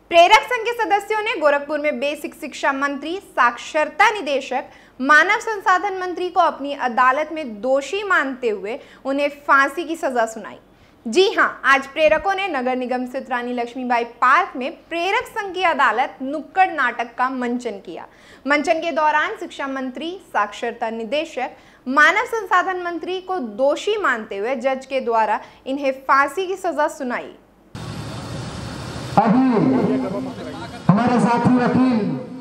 प्रेरक संघ के सदस्यों ने गोरखपुर में बेसिक शिक्षा मंत्री, साक्षरता निदेशक, मानव संसाधन मंत्री को अपनी अदालत में दोषी मानते हुए उन्हें फांसी की सजा सुनाई। जी हां, आज प्रेरकों ने नगर निगम स्थित रानी लक्ष्मीबाई पार्क में प्रेरक संघ की अदालत नुक्कड़ नाटक का मंचन किया। मंचन के दौरान शिक्षा मंत्री, साक्षरता निदेशक, मानव संसाधन मंत्री को दोषी मानते हुए जज के द्वारा इन्हें फांसी की सजा सुनाई। अभी हमारे साथी वकील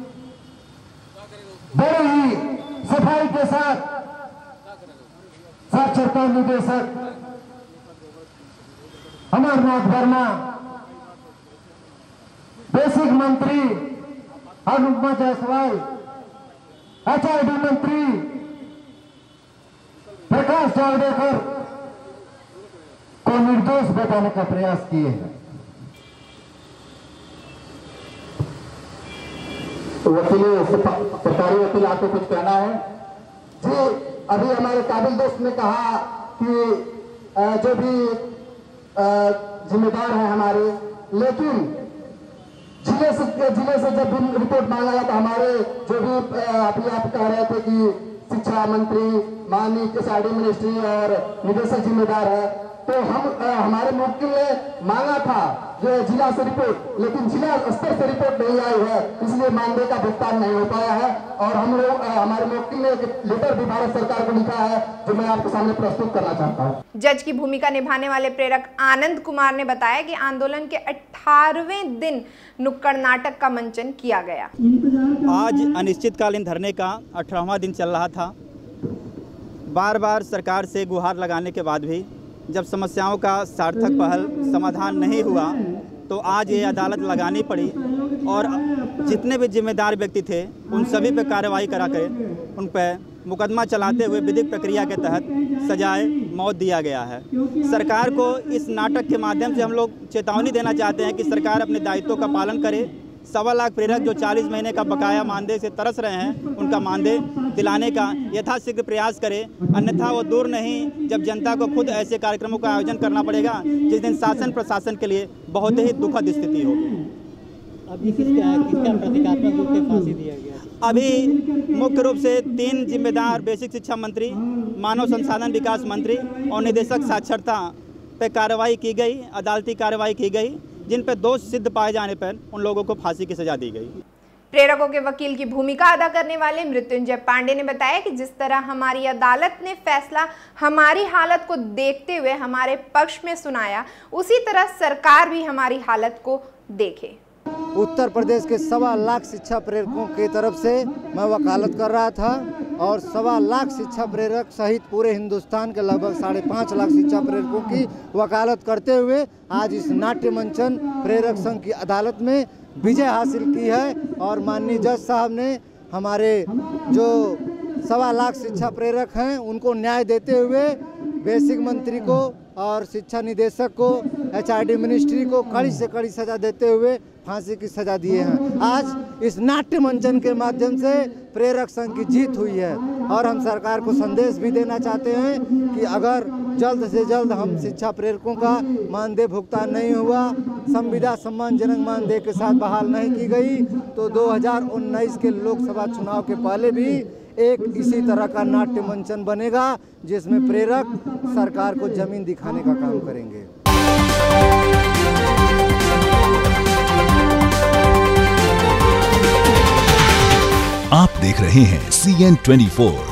बड़े ही सफाई के साथ साक्षरता निदेशक अमरनाथ वर्मा, बेसिक मंत्री अनुपमा जायसवाल, HRD मंत्री प्रकाश जावड़ेकर को निर्दोष बताने का प्रयास किए हैं। सरकारी वकील आपको कुछ कहना है? जी, अभी हमारे काबिल दोस्त ने कहा कि जो भी जिम्मेदार हैं हमारे, लेकिन जिले से जब भी रिपोर्ट मांगा गया तो हमारे जो भी अभी आप कह रहे थे कि शिक्षा मंत्री, माननीय HRD मिनिस्ट्री और निदेशक जिम्मेदार है, तो हमारे मुवक्किल ने मांगा था जो जिला से रिपोर्ट, लेकिन जिला स्तर से रिपोर्ट नहीं आई है, इसलिए मानदेय का भुगतान नहीं हो पाया है। और हम लोग हमारे मुवक्किल ने एक लेटर भी भारत सरकार को लिखा है जो मैं आपके सामने प्रस्तुत करना चाहता हूँ। जज की भूमिका निभाने वाले प्रेरक आनंद कुमार ने बताया कि आंदोलन के 18वें दिन नुक्कड़ नाटक का मंचन किया गया। आज अनिश्चितकालीन धरने का 18वां दिन चल रहा था। बार बार सरकार से गुहार लगाने के बाद भी जब समस्याओं का सार्थक पहल समाधान नहीं हुआ तो आज ये अदालत लगानी पड़ी और जितने भी जिम्मेदार व्यक्ति थे उन सभी पे कार्रवाई करा कर उन पर मुकदमा चलाते हुए विधिक प्रक्रिया के तहत सजाए मौत दिया गया है। सरकार को इस नाटक के माध्यम से हम लोग चेतावनी देना चाहते हैं कि सरकार अपने दायित्वों का पालन करे। 1.25 लाख प्रेरक जो 40 महीने का बकाया मानदेय से तरस रहे हैं, उनका मानदेय दिलाने का यथाशीघ्र प्रयास करे, अन्यथा वो दूर नहीं जब जनता को खुद ऐसे कार्यक्रमों का आयोजन करना पड़ेगा जिस दिन शासन प्रशासन के लिए बहुत ही दुखद स्थिति होगी। अभी किसका प्रतीकात्मक रूप से फांसी दिया गया? अभी मुख्य रूप से 3 जिम्मेदार बेसिक शिक्षा मंत्री, मानव संसाधन विकास मंत्री और निदेशक साक्षरता पे कार्रवाई की गई, अदालती कार्रवाई की गई, जिन पर दोष सिद्ध पाए जाने पर उन लोगों को फांसी की सजा दी गई। प्रेरकों के वकील की भूमिका अदा करने वाले मृत्युंजय पांडे ने बताया कि जिस तरह हमारी अदालत ने फैसला हमारी हालत को देखते हुए हमारे पक्ष में सुनाया, उसी तरह सरकार भी हमारी हालत को देखे। उत्तर प्रदेश के 1.25 लाख शिक्षा प्रेरकों की तरफ से मैं वकालत कर रहा था और 1.25 लाख शिक्षा प्रेरक सहित पूरे हिंदुस्तान के लगभग 5.5 लाख शिक्षा प्रेरकों की वकालत करते हुए आज इस नाट्य मंचन प्रेरक संघ की अदालत में विजय हासिल की है। और माननीय जज साहब ने हमारे जो 1.25 लाख शिक्षा प्रेरक हैं उनको न्याय देते हुए बेसिक मंत्री को और शिक्षा निदेशक को, HRD मिनिस्ट्री को कड़ी से कड़ी सजा देते हुए फांसी की सजा दिए हैं। आज इस नाट्य मंचन के माध्यम से प्रेरक संघ की जीत हुई है और हम सरकार को संदेश भी देना चाहते हैं कि अगर जल्द से जल्द हम शिक्षा प्रेरकों का मानदेय भुगतान नहीं हुआ, संविदा सम्मानजनक मानदेय के साथ बहाल नहीं की गई, तो 2019 के लोकसभा चुनाव के पहले भी एक इसी तरह का नाट्य मंचन बनेगा जिसमें प्रेरक सरकार को जमीन दिखाने का काम करेंगे। आप देख रहे हैं CN24।